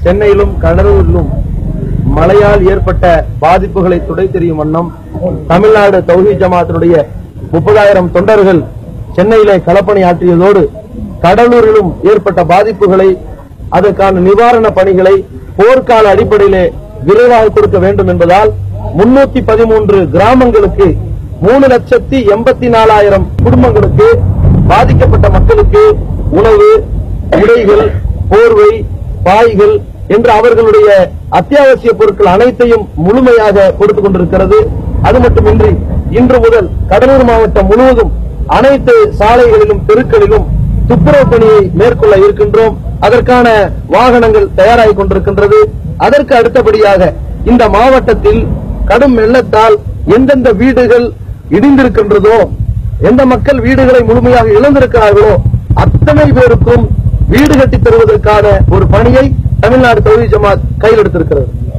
சென்னையிலும் கடலூரிலும் மழையால் ஏற்பட்ட பாதிப்புகளை துடை தெரியும் வண்ணம் தமிழ்நாடு தௌஹீத் ஜமாத்தினுடைய 30,000 தொண்டர்கள் சென்னையிலே களப்பணி ஆற்றியதோடு கடலூரிலும் ஏற்பட்ட பாதிப்புகளை அதற்கான நிவாரண பணிகளை போர்க்கால அடிப்படையிலே விரைவாக கொடுக்க வேண்டும் என்பதால் 313 கிராமங்களுக்கு 3,84,000 குடும்பங்களுக்கு பாதிக்கப்பட்ட மக்களுக்கு உணவு, உடைகள், போர்வை, பாய்கள் என்று அவர்களுடைய அத்தியாவசிய பொருட்கள் அனைத்தையும் முழுமையாக கொடுத்துக் கொண்டிருக்கிறது. அது மட்டுமின்றி இன்று முதல் கடலூர் மாவட்டம் முழுவதும் அனைத்து சாலைகளிலும் தெருக்களிலும் துப்புரவு பணியை மேற்கொள்ள இருக்கின்றோம். அதற்கான வாகனங்கள் தயாராகிக் கொண்டிருக்கின்றது. அதற்கு அடுத்தபடியாக இந்த மாவட்டத்தில் கடும் வெள்ளத்தால் எந்தெந்த வீடுகள் இடிந்திருக்கின்றதோ, எந்த மக்கள் வீடுகளை முழுமையாக இழந்திருக்கிறார்களோ அத்தனை பேருக்கும் வீடு கட்டித் தருவதற்கான ஒரு பணியை தமிழ்நாடு தௌஹீத் ஜமாத் கையில் எடுத்திருக்கிறது.